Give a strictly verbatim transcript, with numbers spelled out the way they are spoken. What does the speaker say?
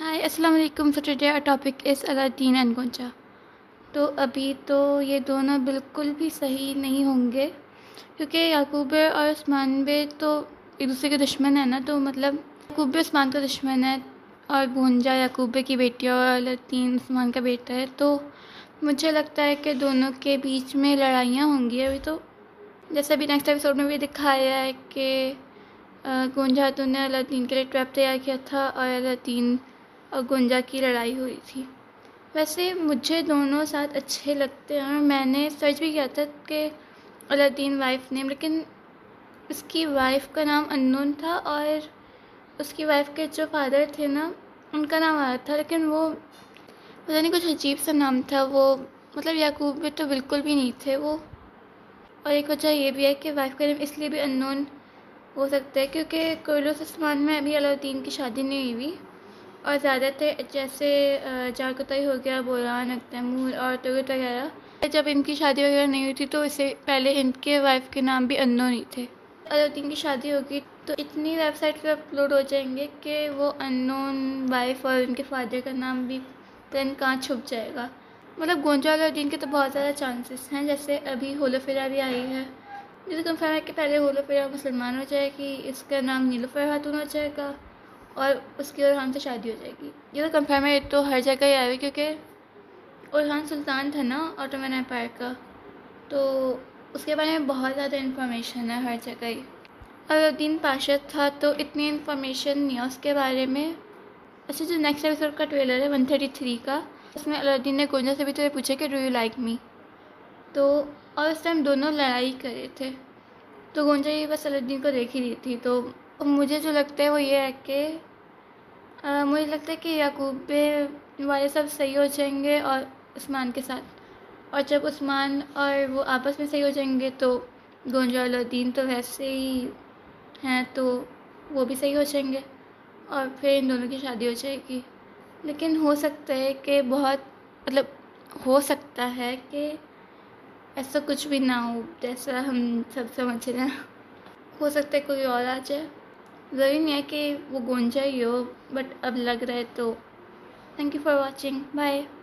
हाय अस्सलाम वालेकुम। So today our topic is Aladdin and गोंजा। तो अभी तो ये दोनों बिल्कुल भी सही नहीं होंगे क्योंकि याकूब बे और उस्मान बे तो एक दूसरे के दुश्मन है ना। तो मतलब याकूब बे उस्मान का दुश्मन है और गोंजा याकूब बे की बेटी और अलादीन उस्मान का बेटा है। तो मुझे लगता है कि दोनों के बीच में लड़ाइयाँ होंगी अभी। तो जैसे अभी नेक्स्ट एपिसोड में भी दिखाया है कि गोंजा खातून ने अलादीन के लिए ट्रैप तैयार किया था और अलादीन और गोंजा की लड़ाई हुई थी। वैसे मुझे दोनों साथ अच्छे लगते हैं और मैंने सर्च भी किया था कि अलादीन वाइफ नेम, लेकिन उसकी वाइफ का नाम अननोन था और उसकी वाइफ के जो फादर थे ना उनका नाम आया था, लेकिन वो पता नहीं कुछ अजीब सा नाम था। वो मतलब याकूब में तो बिल्कुल भी नहीं थे वो। और एक वजह ये भी है कि वाइफ का नेम इसलिए भी अननोन हो सकता है क्योंकि कुरलुस उस्मान में अभी अलादीन की शादी नहीं हुई और ज़्यादातर जैसे जारकुताई हो गया, बोरान, तैमूर और तुगत वगैरह, जब इनकी शादी वगैरह नहीं हुई थी तो इससे पहले इनके वाइफ के नाम भी अननोन ही थे। अलादीन की शादी होगी तो इतनी वेबसाइट पे अपलोड हो जाएंगे कि वो अननोन वाइफ और उनके फादर का नाम भी पता कहाँ छुप जाएगा। मतलब गोंजा अलादीन के तो बहुत ज़्यादा चांसेस हैं। जैसे अभी होलोफिरा भी आई है, ये तो कंफर्म है कि पहले होलोफिरा मुसलमान हो जाएगी, इसका नाम नीलूफर खातून हो जाएगा और उसकी ओरहान से शादी हो जाएगी। ये तो कंफर्म है, तो हर जगह ही आएगी क्योंकि ओरहान सुल्तान था ना ऑटोमन एम्पायर का, तो उसके बारे में बहुत ज़्यादा इन्फॉर्मेशन है हर जगह ही। अलादीन पाशा था तो इतनी इन्फॉर्मेशन नहीं है उसके बारे में। अच्छा, जो नेक्स्ट एपिसोड का ट्रेलर है वन थर्टी थ्री का, उसमें अलादीन ने गोंजा से भी तो पूछा कि डू यू लाइक मी, तो और उस टाइम दोनों लड़ाई कर रहे थे तो गोंजा ये बस अलादीन को देख ही रही थी। तो मुझे जो लगता है वो ये है कि Uh, मुझे लगता है कि याकूब बे वाले सब सही हो जाएंगे और उस्मान के साथ, और जब उस्मान और वो आपस में सही हो जाएंगे तो गोंजा और अलादीन तो वैसे ही हैं तो वो भी सही हो जाएंगे और फिर इन दोनों की शादी हो जाएगी। लेकिन हो सकता है कि बहुत मतलब हो सकता है कि ऐसा कुछ भी ना हो जैसा हम सब समझ रहे हैं। हो सकता है कोई और आ जाए, ज़रूरी नहीं है कि वो गोंजा ही हो, बट अब लग रहा है तो। Thank you for watching, bye.